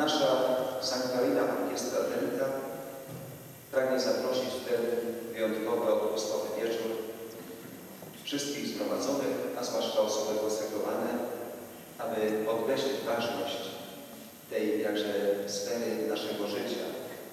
Nasza sanktuaryjna orkiestra Delta pragnie zaprosić w ten wyjątkowy apostoły wieczór wszystkich zgromadzonych, a zwłaszcza osoby konsekrowane, aby podkreślić ważność tej jakże sfery naszego życia.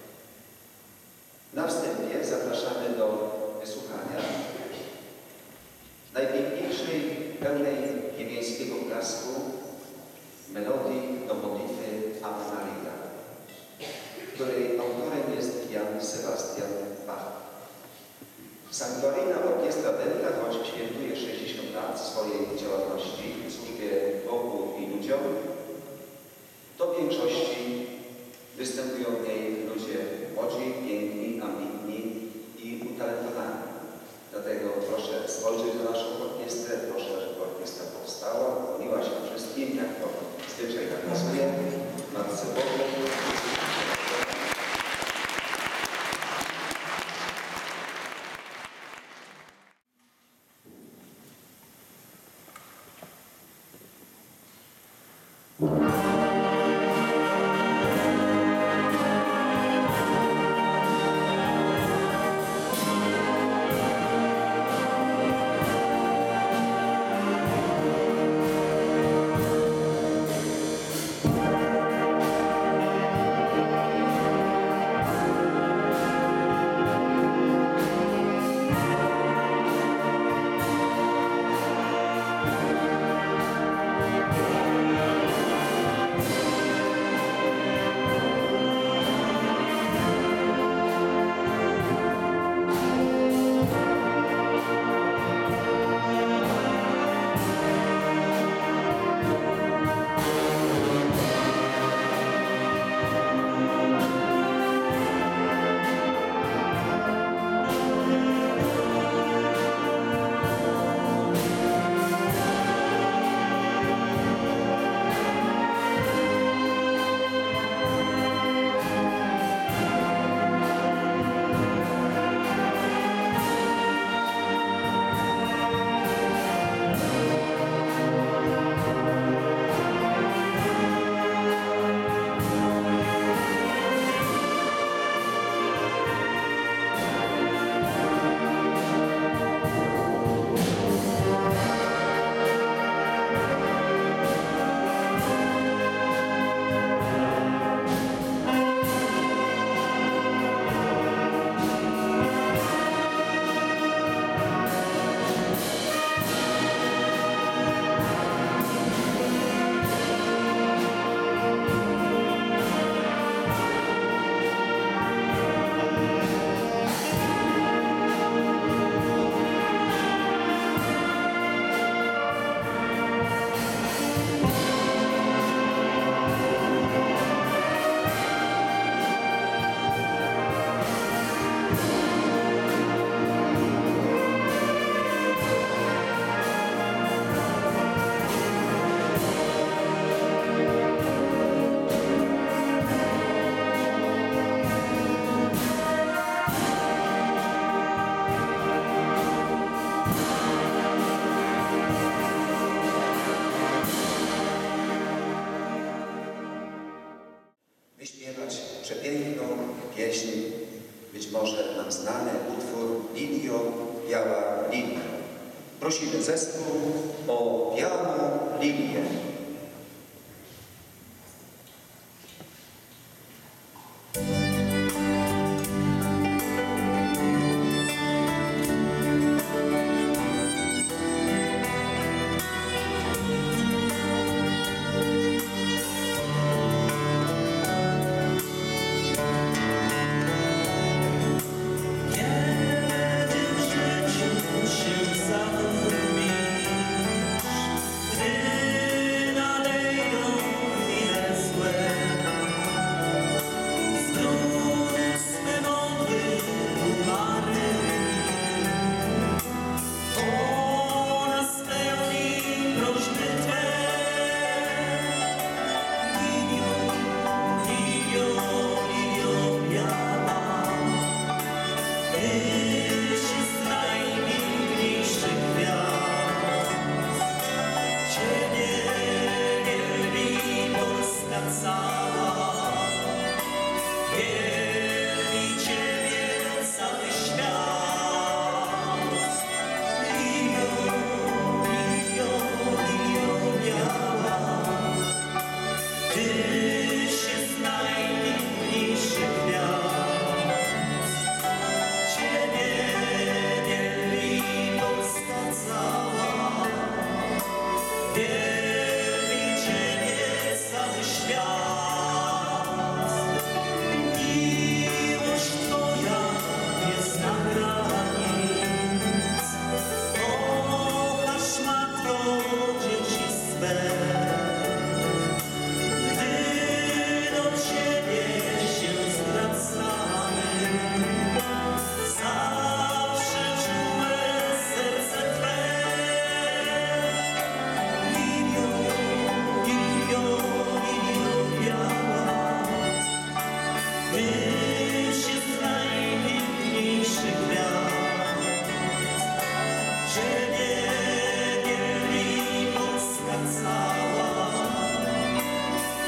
Na wstępie zapraszamy do wysłuchania najpiękniejszej, pełnej niebieskiego blasku melodii do modlitwy Ave Maria, której autorem jest Jan Sebastian Bach. Sanktuaryjna orkiestra Delta, choć świętuje 60 lat swojej działalności w służbie Bogu i ludziom, to w większości występują w niej ludzie młodzi, piękni, ambitni i utalentowani. Dlatego proszę spojrzeć na naszą orkiestrę, proszę, żeby orkiestra powstała, kłoniła się wszystkim, jak to zwyczaj nakazuje, Matce Bożej. Przepiękną pieśń, być może nam znany utwór Lilio, biała lilia. Prosimy zespół o białą lilię. Się zamknij, gdy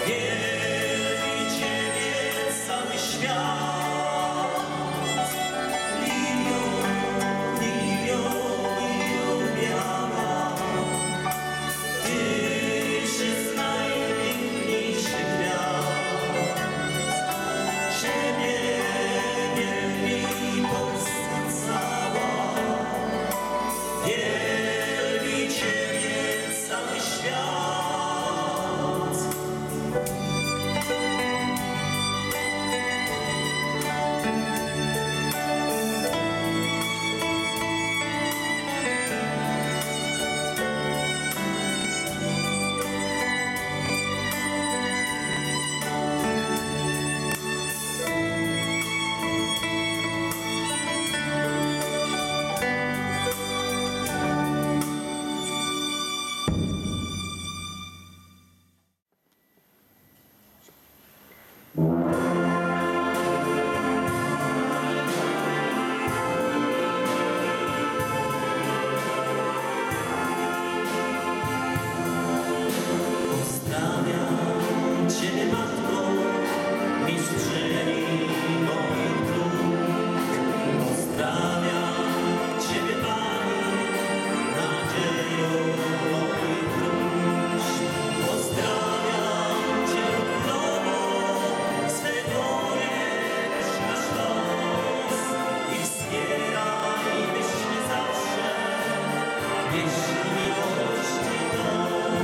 Wielbi Ciebie cały świat. Lilio, lilio, lilio biała, Tyś jest najpiękniejszy kwiat. Ciebie wielbi Polska cała, wielbi Ciebie cały świat. Pozdrawiam Ciebie, Matko, mistrzyni moich dróg. Pozdrawiam Ciebie, Pani, nadzieją moich dusz. Pozdrawiam Cię, Królowo, swego przynasz los i wspieraj myśli zawsze, jeśli miłości to.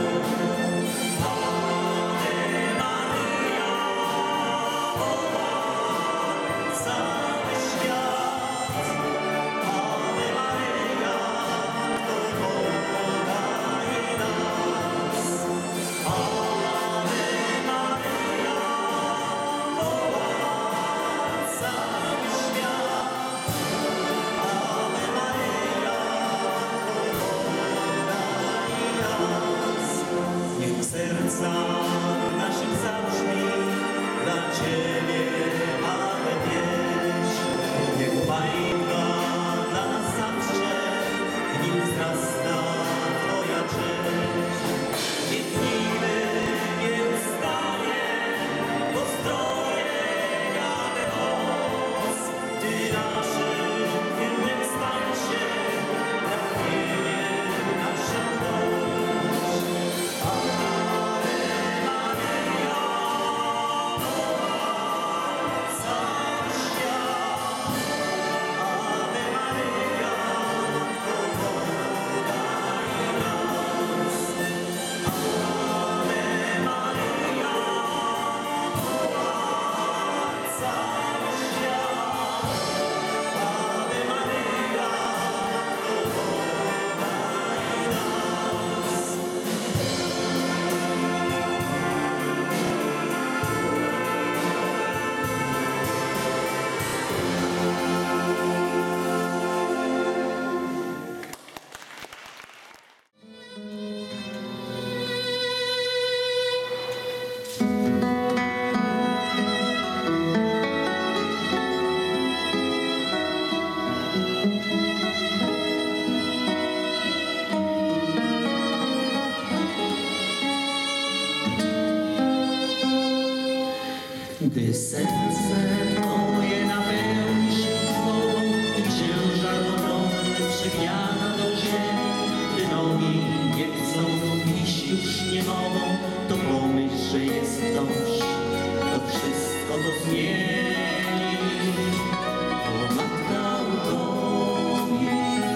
Niech serca naszych zabrzmi dla Ciebie, ale pieśń. Niech bajka dla nas zawsze, w nim wzrasta Twoja cześć. Niech nigdy nie ustanie pozdrowienia moc. Ty naszym hymnem stań się, pragnienie nasza moc. Gdy serce Twoje napełnisz wodą i ciężar ogromny przygniata do ziemi, gdy nogi nie chcą iść już nie mogą, to pomyśl, że jest ktoś, kto wszystko to zmieni. O Matka ukoić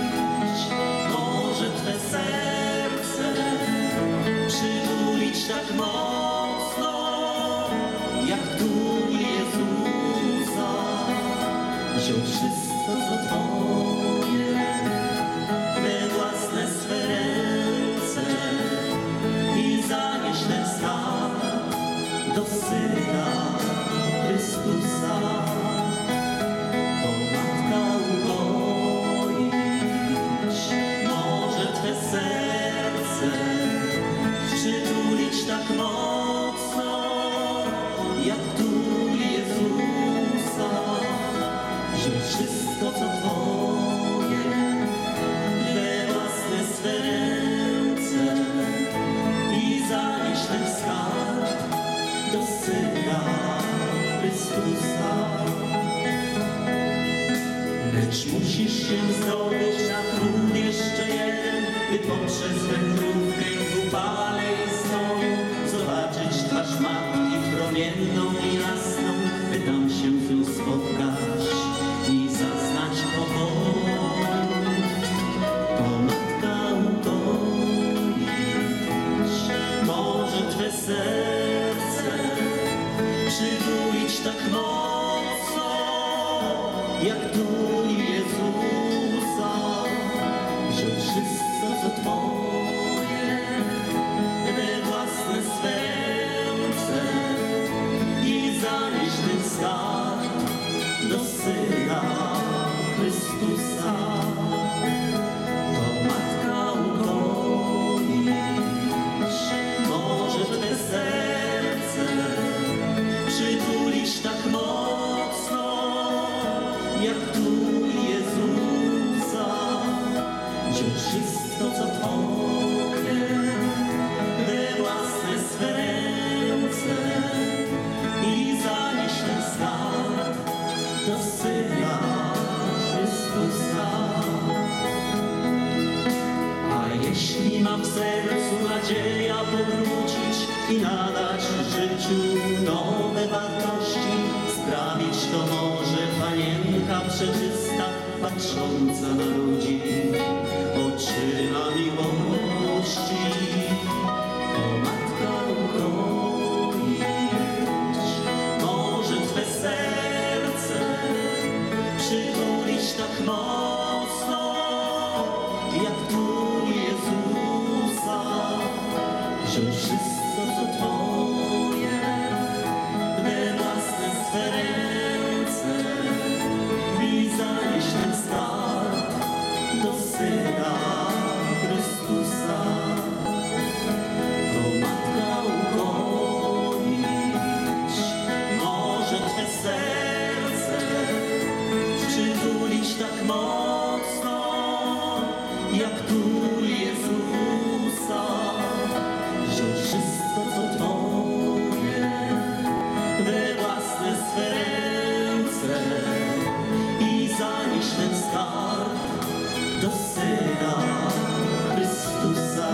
może Twe serce, przytulić tak mocno, jak dłoń Jezusa, wziąć wszystko, co Twoje, we własne swe ręce i zanieść ten skarb do Syna Chrystusa. To Matka ukoić może Twe serce, przytulić tak mocno, jak dłoń Jezusa, wziąć wszystko, co Twoje, we własne swe ręce i zanieść ten skarb promienną i jasną, by tam się znów spotkać i zaznać pokoju. To Matka ukoić może Twe serce, przytulić tak mocno, jak tuli Jezusa, że wszystko co Twoje we własne swe ręce i zanieść ten skarb do Syna Chrystusa. To Matka ukoić może Twe serce, przytulić tak mocno, jak tuli Jezusa, wziąć wszystko co Twoje we własne swe ręce i zanieść ten skarb do Syna Chrystusa. A jeśli ma w sercu nadzieja powrócić i nadać życiu nowe wartości, sprawić to może Panienka przeczysta, patrząca na ludzi oczyma miłości. To Matka ukoić może Twe serce, przytulić tak mocno, jak tuli Jezusa, wziąć wszystko co Twoje we własne swe ręce i zanieść ten skarb do Syna Chrystusa. To Matka ukoić może Twe serce, przytulić tak mocno, jak tuli Jezusa, wziąć wszystko co Twoje we własne swe ręce i zanieść ten skarb do Syna Chrystusa.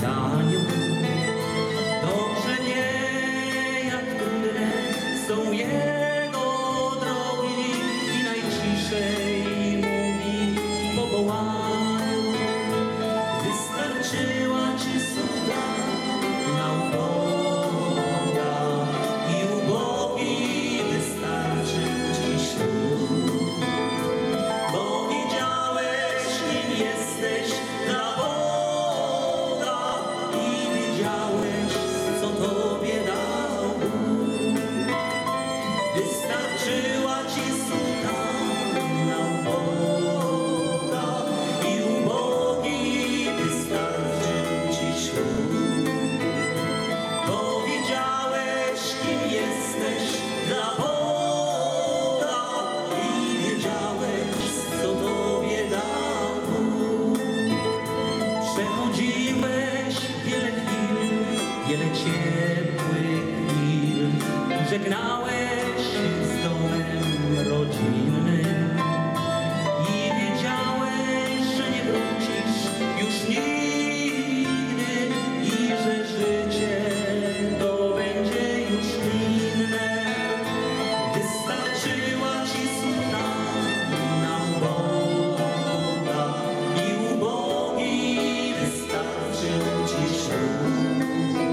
pytaniu. Dobrze wie, jak trudne są jego drogi i najciszej mówi w powołaniu. Wystarczyła ci soda na uboga i ubogi wystarczy ci ślub. Bo widziałeś, kim jesteś dla Boga i wiedziałeś, co tobie dał Bóg. Wystarczyła ci sultana Boga i ubogi wystarczy ci ślub. Bo widziałeś, kim jesteś dla Boga i wiedziałeś, co tobie dał Bóg. Przechodziłeś wiele chwil, wiele ciepłych chwil, żegnałeś się z domem rodzinnym i wiedziałeś, że nie wrócisz już nigdy i że życie to będzie już inne. Wystarczyła ci sultana Boga i ubogi wystarczył ci ślub.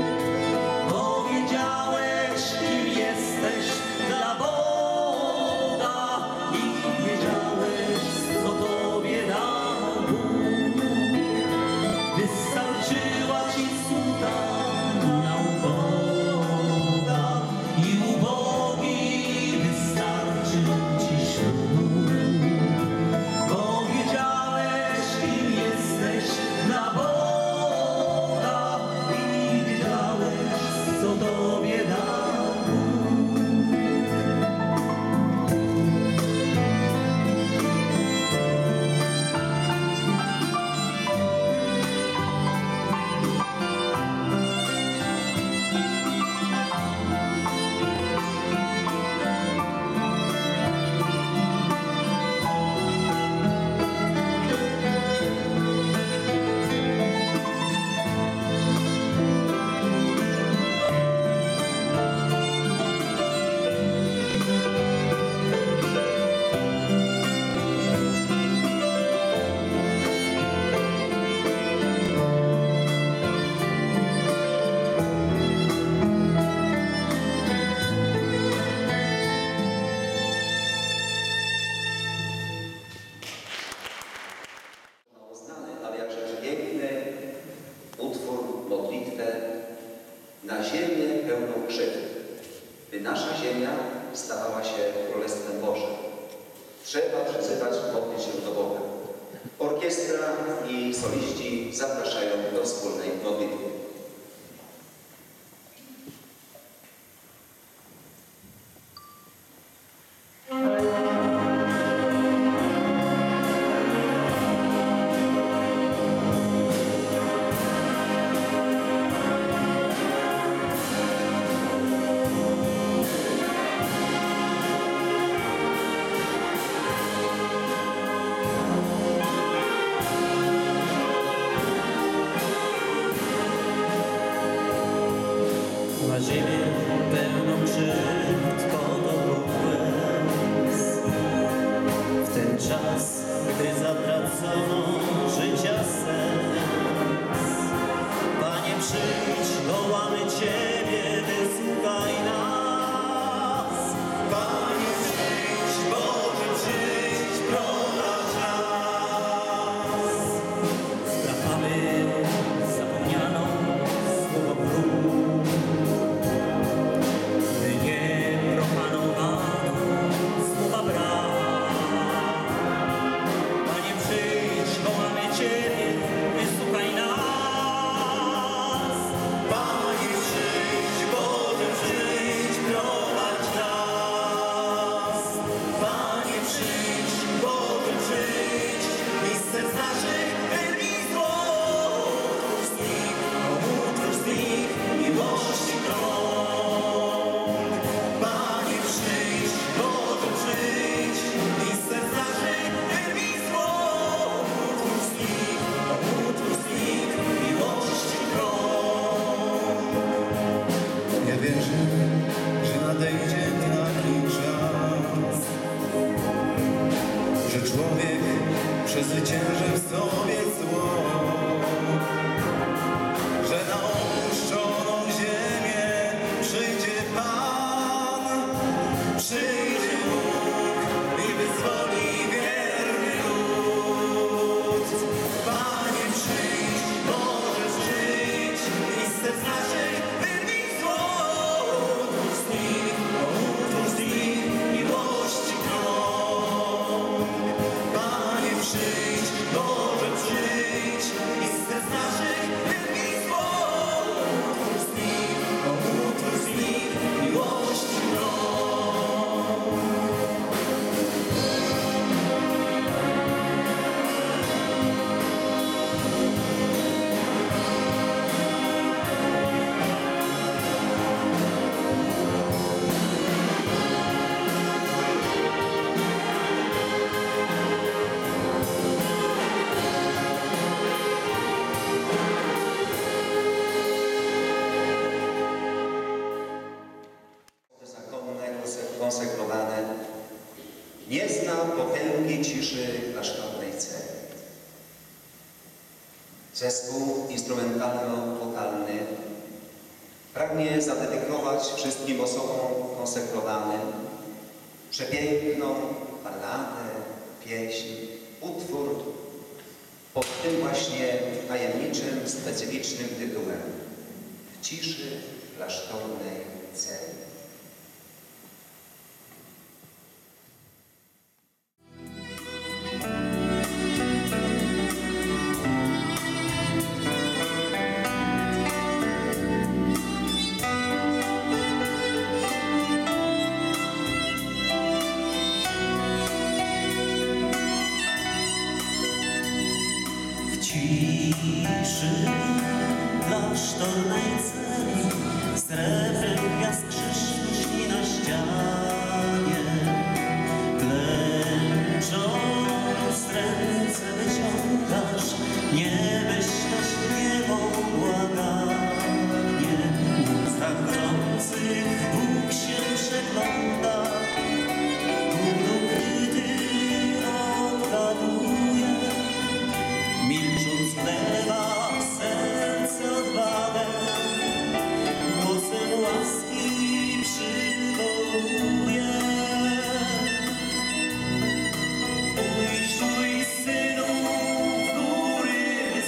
Bo wiedziałeś, kim jesteś dla Boga i wiedziałeś, co tobie dał Bóg. Wystarczyła ci sultana Boga i ubogi wystarczył ci ślub. Bo wiedziałeś, kim jesteś dla Boga i wiedziałeś, co tobie dał Bóg. Mało znany, ale jakże piękny utwór, modlitwę na ziemię pełną krzywd, by nasza ziemia stawała się Królestwem Bożym. Trzeba przyzywać, modlić się do Boga. Orkiestra i soliści zapraszają do wspólnej modlitwy. Na ziemię pełną krzywd podobłem w ten czas, gdy zatracono życia sens. Panie, przyjdź, wołamy Ciebie, wysłuchaj nas. Panie, przyjdź, Boże, przyjdź, prowadź nas. Strachamy zapomnianą słowo prób, słowa brak. Panie, przyjdź, wołamy potęgi ciszy klasztornej celi. Zespół instrumentalno-wokalny pragnie zadedykować wszystkim osobom konsekrowanym przepiękną balladę, pieśń, utwór pod tym właśnie tajemniczym, specyficznym tytułem W ciszy klasztornej celi. Ciszy klasztornej celi, srebrem gwiazd krzyż lśni na ścianie. Klęcząc ręce wyciągasz, nie myśleć niebo błaganie. W ustach gorących Bóg się przegląda, Bóg ukryty odgaduje. Milcząc wlewa w serce odwagę, głosem łaski przywołuje. Pójdź, mój synu, w góry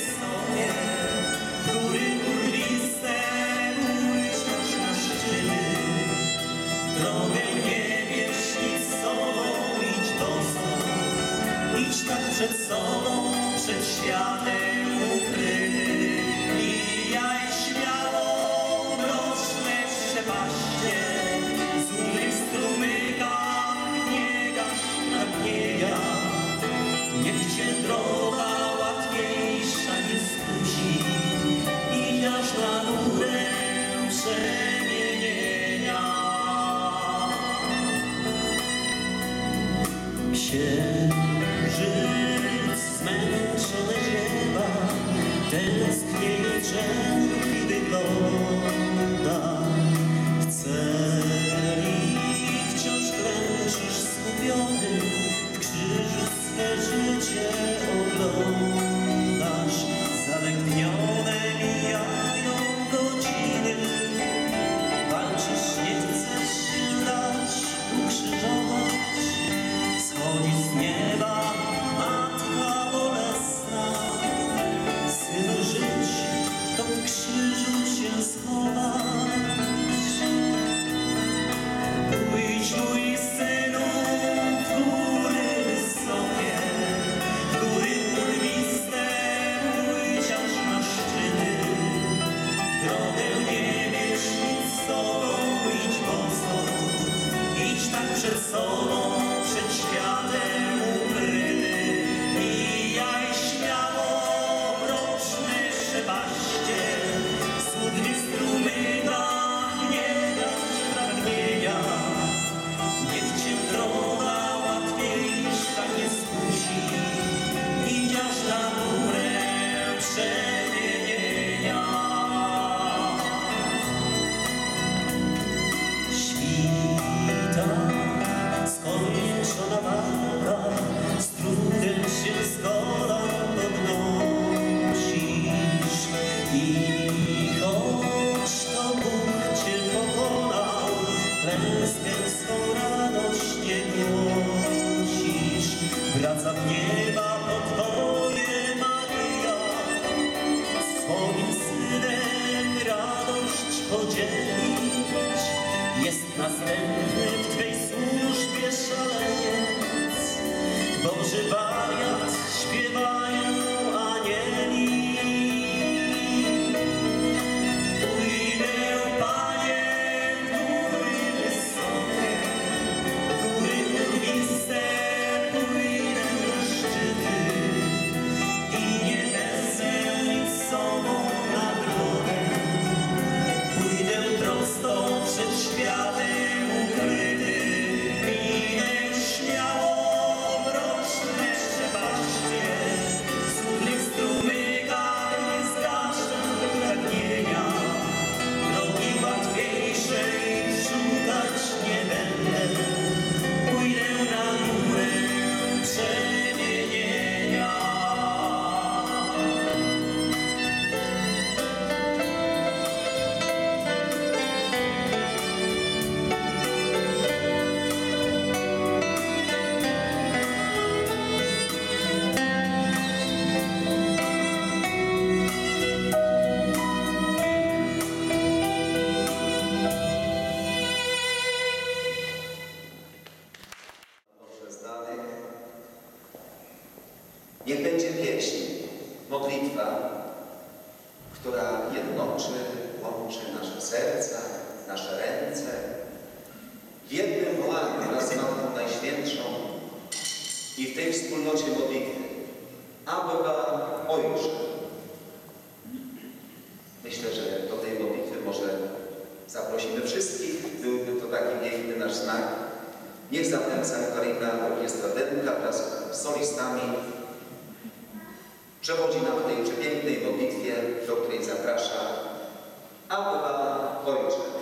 która jednoczy, łączy nasze serca, nasze ręce w jednym wołaniu wraz z Matką Najświętszą i w tej wspólnocie modlitwy. Abba, Ojcze. Myślę, że do tej modlitwy może zaprosimy wszystkich. Byłby to taki piękny nasz znak. Niech zatem Sanktaryjna Orkiestra Denka wraz z solistami przewodzi nam w tej przepięknej modlitwie, do której zaprasza Abba, Ojcze.